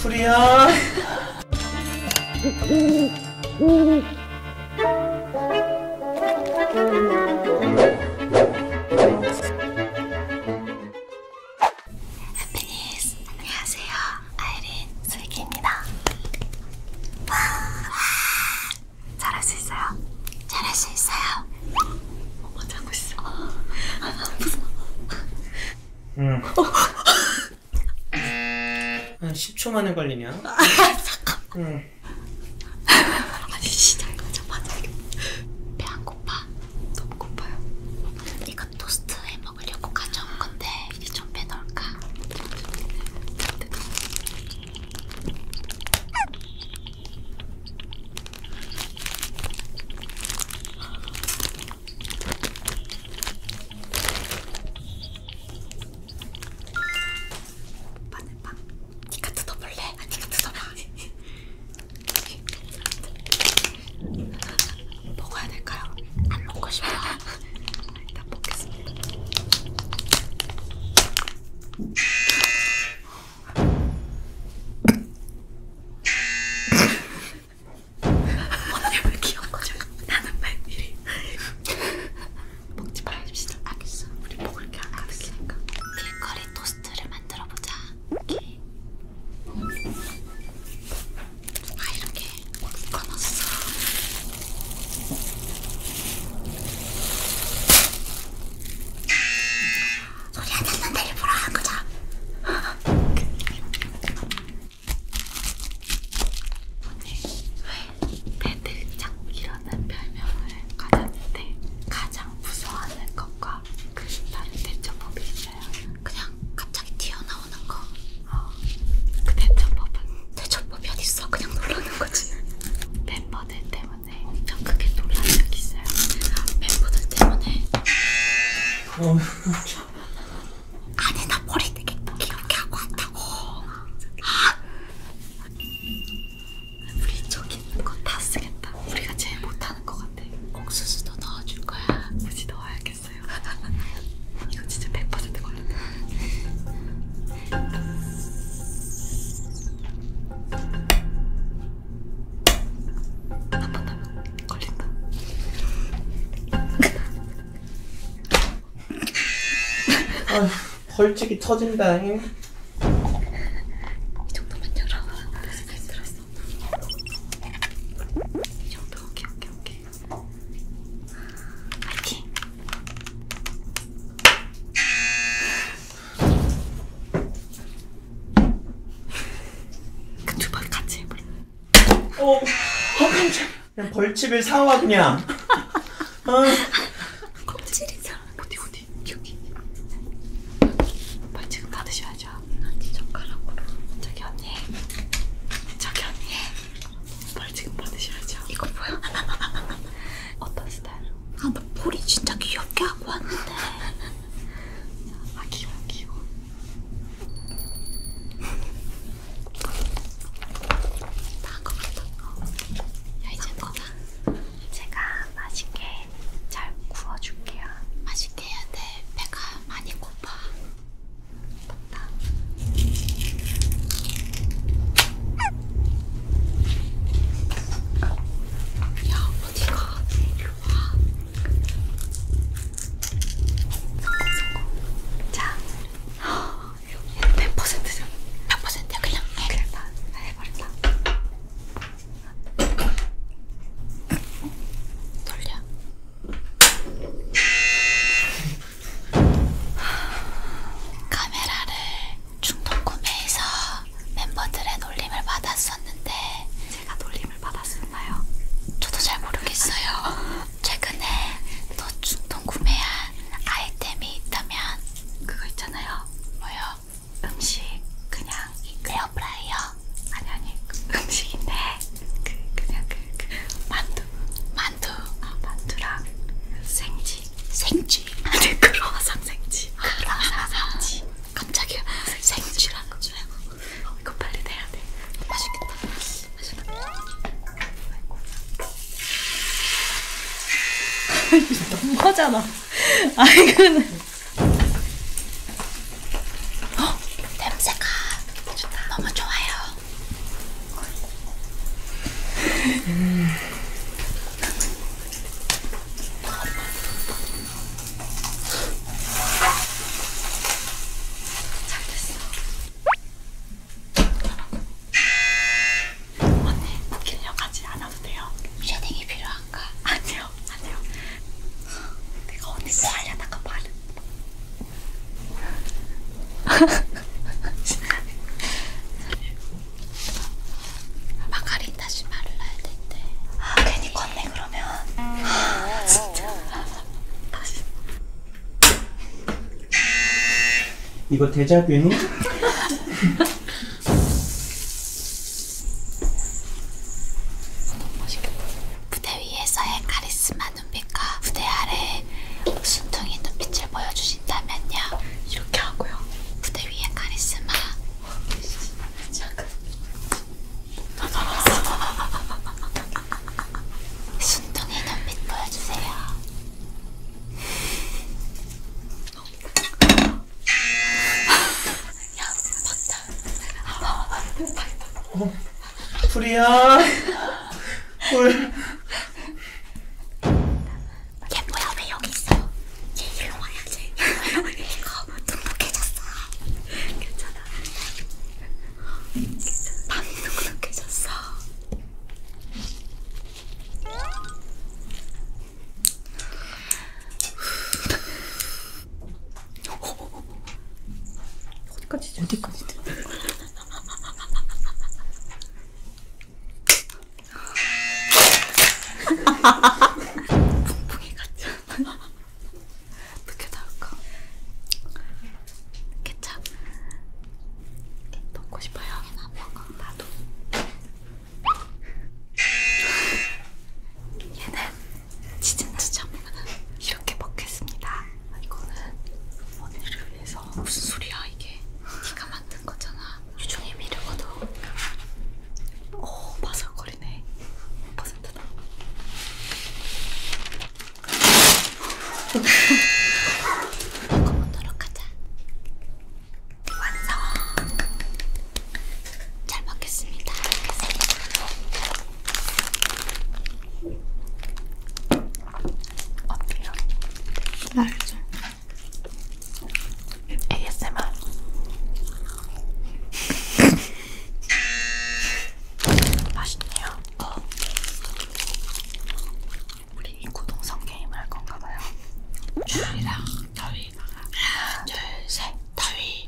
풀이야. 해피니스 안녕하세요. 아이린 슬기입니다. 잘할 수 있어요? 잘할 수 있어요? 먼저 하고 있어. 무서워. 응. 한 10초 만에 걸리냐? 잠깐. 응. 아니 시작하자마자 배 안 고파? 너무 고파요. 이거 토스트에 먹으려고 가져온 건데 미리 좀 빼놓을까? 마늘빵. 니가 뜯어볼래? 아, 니가 뜯어봐. 먹어야 될까요? 안 먹고 싶어. 일단 먹겠습니다. 언니 왜 귀여운 거죠? 나는 왜 미리 먹지 말읍시다. 알겠어. 우리 먹을 게 안 가득하니까. 길거리 토스트를 만들어 보자. 이렇게. 아 이렇게 묶어놨어. 소리 안 났는데 일부러 한 거죠? 언니 왜 대대장이라는 별명을 가졌는데 가장 무서워하는 것과 그 다른 대처법이 있어요? 그냥 갑자기 튀어나오는 거. 그 대처법이 어딨어? 그냥 놀라는 거지. 멤버들 때문에 엄청 크게 놀란 적 있어요. 멤버들 때문에. 아니 나 머리 되게 귀엽게 하고 왔다고. 우리 저기 있는 거 다 쓰겠다. 우리가 제일 못하는 거 같아. 옥수수도 넣어줄 거야. 굳이 넣어야겠어요. 이거 진짜 100% 걸린다. 한 번 더 걸린다. 아, 벌칙이 터진다. 이 정도만 열어. 들었어. 이 정도. 오케이. 파이팅. 그 두 번 같이 해볼래. 그냥 벌칙을 사와 그냥. 껍질이잖아. 어디 여기. 벌칙은 받으셔야죠. 아니 젓가락으로. 저기 언니. 벌칙은 받으셔야죠. 이거 뭐야? 어떤 스타일로? 아, 나 머리 진짜 귀엽게 하고 왔는데. 아 귀여워. 다 한 것 같다. 야 이제 거다. 제가 맛있게 잘 구워줄게요. 맛있게 해야 돼. 배가 많이 고파. 덥다. 야 어디가? 이리 와. 성공. 자, 얘는 100%죠. 100%야 그냥 해. 그냥 다 해버린다. 돌려. 카메라를 중동 구매해서 멤버들의 놀림을 받았었는데 제가 놀림을 받았었나요? 저도 잘 모르겠어요. 최근에 또 중동 구매한 아이템이 있다면 그거 있잖아요. 뭐요? 음식 그냥 에어프라이어 아니 음식인데 그냥 만두랑 생지 아니 크로와상 생지. 깜짝이야. 생지라는 줄 알고. 이거 빨리 내야 돼. 맛있겠다. 너무하잖아. 이거는 냄새가 너무 좋아요. 마가린 다시 발라야 된대. 아 괜히 컸네 그러면. 아 진짜. 다시. 이거 데자뷰니? 무대 위에서의 카리스마 눈빛과 무대 아래 순둥이 눈빛을 보여주신다면요. 이렇게 하고요. 무대 위의 카리스마. 잠깐. 순둥이 눈빛 보여주세요. 야, 맞다. 풀이야. 풀. 얘 뭐야 왜 여기 있어? 얘 일로 와야지. 이거 눅눅해졌어. 괜찮아. 밤이 눅눅해졌어. 어디까지? 붕붕이 같죠? 어떻게 나올까? 케찹 넣고 싶어요. 나도. 얘는 진짜 이렇게 먹겠습니다. 이거는 언니를 위해서. 무슨 소리야 이게? 네가 만든 거잖아. 유종의 미르거든. 오 바삭거리네. 100%다. 먹어보도록 하자. 완성. 잘 먹겠습니다. 어때요? 날 좀. ASMR. 맛있네요. 우리 구동성 게임을 할 건가 봐요. 줄이랑 더위. 하나, 둘, 셋. 더위.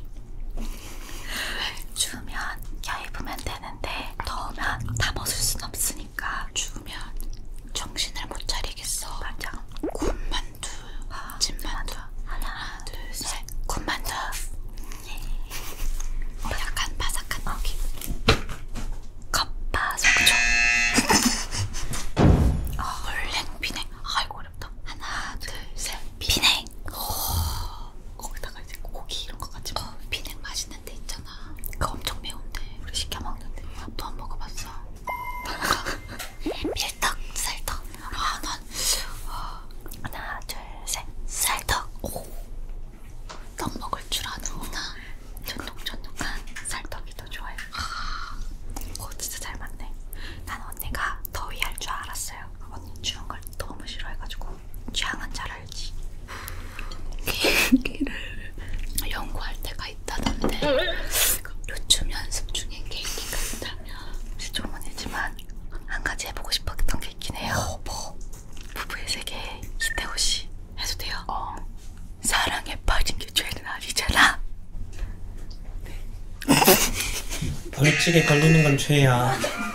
추우면 껴입으면 되는데 더우면 다 벗을 순 없으니까 추우면 정신을 못 차리겠어. 맞아. 군만두. 진만두. 하나, 둘, 셋. 군만두. 약간 바삭한 느낌. 겉바속촉. 물냉 비냉. 아이고 어렵다. 하나, 둘, 셋. 비냉. 거기다가 이제 고기 이런 거 같이 먹어. 비냉 맛있는 데 있잖아. 그거 엄청 매운데 우리 시켜 먹는데 또 안 먹어봤어. 밀떡, 쌀떡. 하나, 둘, 셋. 쌀떡. 떡 먹을 줄 아는구나. 쫀득쫀득한 쌀떡이 더 좋아요. 오 진짜 잘 맞네. 난 언니가 더위 할 줄 알았어요. 언니 추운 걸 너무 싫어해가지고. 취향은 잘 알지. 개인기를 연구할 때가 있다던데. 루춤 연습 중에 개인기가 있다면. 시조문이지만 한 가지 해보고 싶었던 게 있긴 해요. 뭐? 부부의 세계 이태호 씨 해도 돼요? 사랑에 빠진 게 죄는 아니잖아. 벌칙에 걸리는 건 죄야.